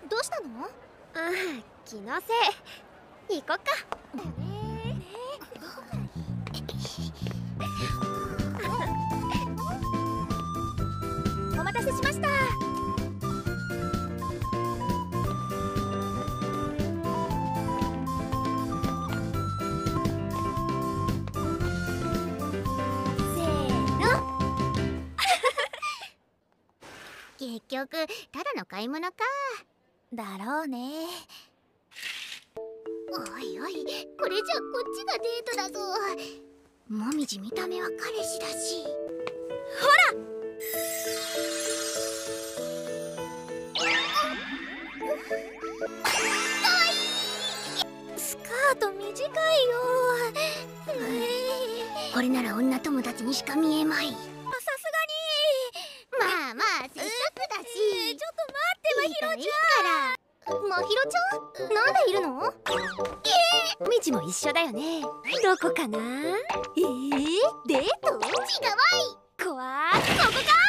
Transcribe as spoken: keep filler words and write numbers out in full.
どうしたの？ ああ、気のせい。行こっか。 お待たせしました。 結局ただの買い物か。 だろうね。 おいおい、これじゃこっちがデートだぞ。もみじ見た目は彼氏だし。ほらスカート短いよ。 これなら女友達にしか見えまい。 さすまあまあ、せっかくだし。 がに。ちょっと待って、まひろちゃん。 まひろちゃん、なんでいるの？ みちも一緒だよね。どこかな？ えー、デート？ 違うわい。 こわー、ここか。